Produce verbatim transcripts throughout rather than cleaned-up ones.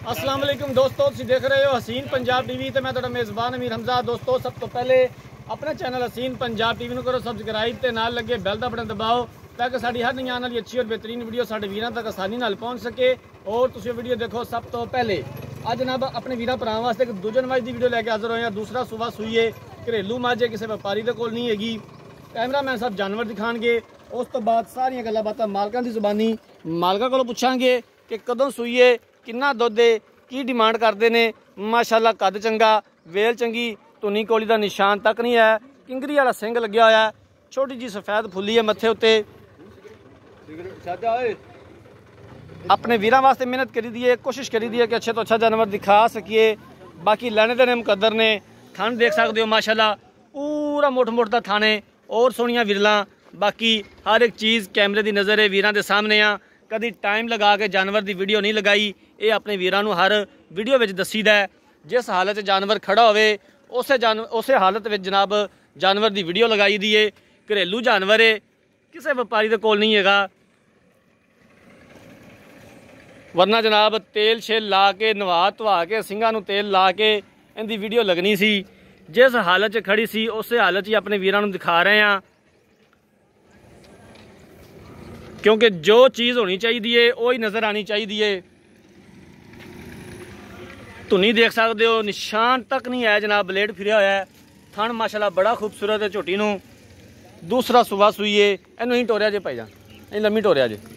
अस्सलाम वालेकुम दोस्तों, तुसीं देख रहे हो हसीन पंजाब टीवी ते मैं तुहाडा मेज़बान अमीर हमजा। दोस्तों, सब तो पहले अपने चैनल हसीन पंजाब टीवी नूं करो सबसक्राइब ते नाल लगे बैल दा बटन दबाओ ताकि साडी हर नई आने वाली अच्छी और बेहतरीन वीडियो साडे वीरां तक आसानी नाल पहुंच सके और तुसीं वीडियो देखो सब तो पहले। अज जनाब अपने वीरां भरावां वास्ते एक दूजन मज की वीडियो लैके हाज़र होए। दूसरा सुबह सूईए घरेलू मज है, किसी व्यापारी दे कोल नहीं हैगी। कैमरामैन साहब जानवर दिखाणगे, उस तो बाद सारियां गल्लां बातां मालकां दी ज़ुबानी मालकां कोलों पुछांगे कि कदों सूईए, किन्ना दुध है, की डिमांड करते हैं। माशाअल्लाह कद चंगा, वेल चंगी, धुनी कोली का निशान तक नहीं है, किंगरी वाला सिंग लग्या होया है, छोटी जी सफेद फुली है मत्थे उत्ते। अपने वीरां वास्ते मेहनत करी दी है, कोशिश करी दी है कि अच्छे तो अच्छा जानवर दिखा सकिए। बाकी लैने देने मुकद्दर ने। थन देख सकते हो माशाअल्लाह पूरा मुठ मुठ का थाने और सोहनियां विरलां। बाकी हर एक चीज़ कैमरे की नज़र है, वीरां दे सामने आ। कभी टाइम लगा के जानवर की वीडियो नहीं लगाई, ये अपने वीरां नूं हर वीडियो में दसीदा है। जिस हालत जानवर खड़ा होवे उस जान उस हालत में जनाब जानवर की वीडियो लगाई दी है। घरेलू जानवर है, किसी व्यापारी के कोल नहीं हैगा, वरना जनाब तेल शेल ला के नवा धवा के सिंघां नूं तेल ला के इनकी वीडियो लगनी सी। जिस हालत च खड़ी सी उस हालत ही अपने वीरां नूं दिखा रहे हैं, क्योंकि जो चीज़ होनी चाहिए वो ही नज़र आनी चाहिए। धुनी देख सकते हो, निशान तक नहीं है जनाब, ब्लेड फिरया होया है। थन माशाल्लाह बड़ा खूबसूरत है झोटी नूं। दूसरा सुबह सूईए, इनू ही टोरिया जे भाईजान, इन लम्मी टोरिया जे।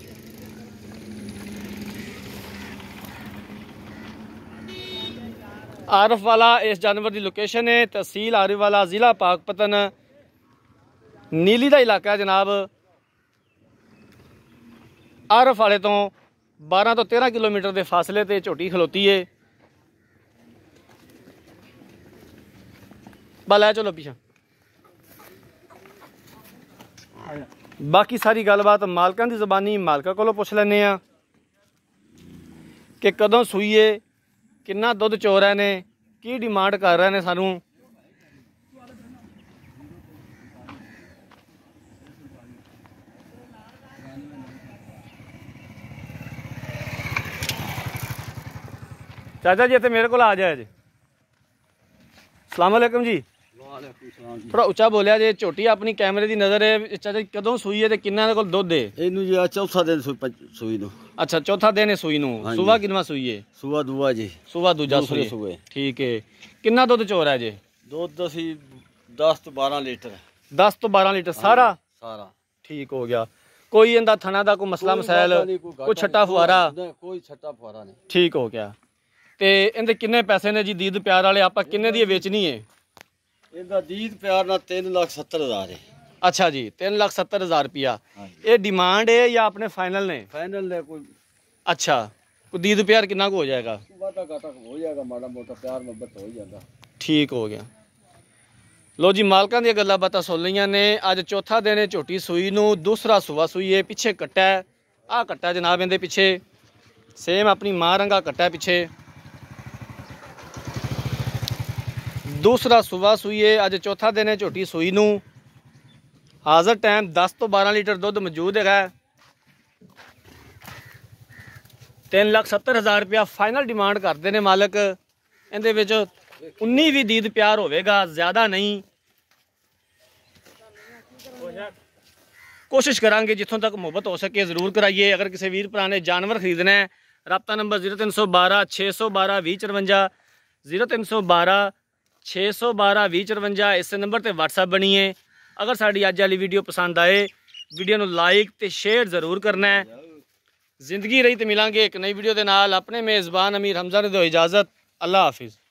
आरफ वाला इस जानवर की लोकेशन है, तहसील आरिफ वाला, जिला पाकपतन, नीली का इलाका है जनाब। आरफ वाले तो बारह तो तेरह किलोमीटर के फासले पर झोटी खलोती है। बल है चलो पीछे। बाकी सारी गलबात मालकां दी ज़बानी मालकां कोलों पुछ लैने आ कि कदों सूईए, किन्ना दुध चो रहे ने, की डिमांड कर रहे ने सानू। चाचा जी इतने मेरे को आ जाए जी। सलाम अलैकुम जी। थोड़ा उच्चा बोलिया जे। झोटी अपनी कैमरे की नज़र है। चाचा जी कदों सूई है, किन्ना दे कोल दुध है? इनू जी चौथा दिन सूई नू। अच्छा चौथा दिन है सूई नू। सुबह कितना सूई है? सुबह दूआ जी। सुबह दूजा सूई। ठीक है। किन्ना दुध चो रहा है जी? दुध असी दस तो बारह लीटर। दस तो बारह लीटर सारा सारा ठीक हो गया। कोई इंदा थना दा कोई मसला मसैल, कोई छट्टा फुआरा? कोई छट्टा फुआरा नहीं। ठीक हो गया। ते इंदे किन्ने पैसे ने जी दीद प्यार वाले? आपां किन्ने दी बेचनी है? इनका दीद प्यार ना तीन लाख सत्तर हजार है। अच्छा जी, तीन लाख सत्तर हजार रुपया। ये डिमांड है या अपने फाइनल ने? फाइनल ने कोई। अच्छा, कोई दीद प्यार कितना को हो जाएगा? वादा घाटा हो जाएगा, माड़ा मोटा प्यार मोहब्बत हो जाएगा। ठीक हो गया। लो जी, मालकां दी गल्लां बातां सुन लईयां ने। अज चौथा दिन है झोटी सूई नूं, दूसरा सुबह सूई है। पिछे कट्टा है, आ कट्टा जनाब इहदे पिछे सेम अपनी मां रंगा कट्टा है पिछे। दूसरा सुबह सूई है, अज चौथा दिन है झोटी सूई नूं। हाज़र टाइम दस तो बारह लीटर दुध मौजूद है। तीन लाख सत्तर हज़ार रुपया फाइनल डिमांड करते हैं मालक। इहदे विच उन्नी भी दीद प्यार होवेगा, ज़्यादा नहीं। कोशिश करांगे जितों तक मुहब्बत हो सके ज़रूर कराइए। अगर किसी वीर भरा ने जानवर खरीदना है, रब्ता नंबर जीरो तीन सौ बारह छे सौ बारह भी चरवंजा, जीरो तीन सौ बारह छे सौ बारह भी चरवंजा। इस नंबर पर व्हाट्सएप बनी है। अगर साड़ी अज वाली वीडियो पसंद आए, वीडियो को लाइक तो शेयर जरूर करना है। जिंदगी रही तो मिलांगे एक नई वीडियो के नाल। अपने मेज़बान अमीर हमजा ने दो इजाज़त। अल्लाह हाफिज़।